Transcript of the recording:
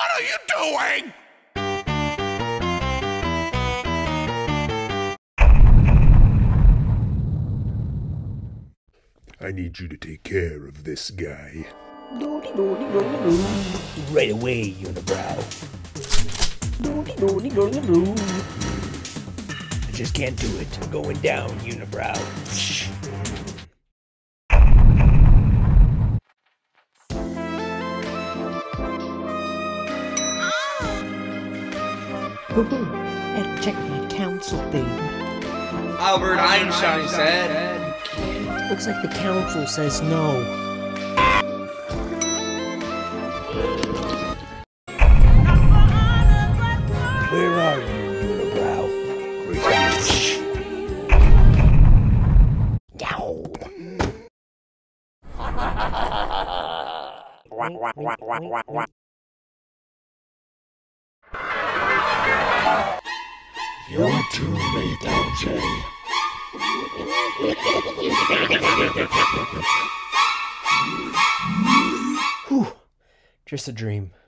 What are you doing? I need you to take care of this guy. Right away, Unibrow. I just can't do it. I'm going down, Unibrow. Had to check my council thing. Albert Einstein said. Looks like the council says no. Where are you, Unibrow? You're too late, LJ. Whew. Just a dream.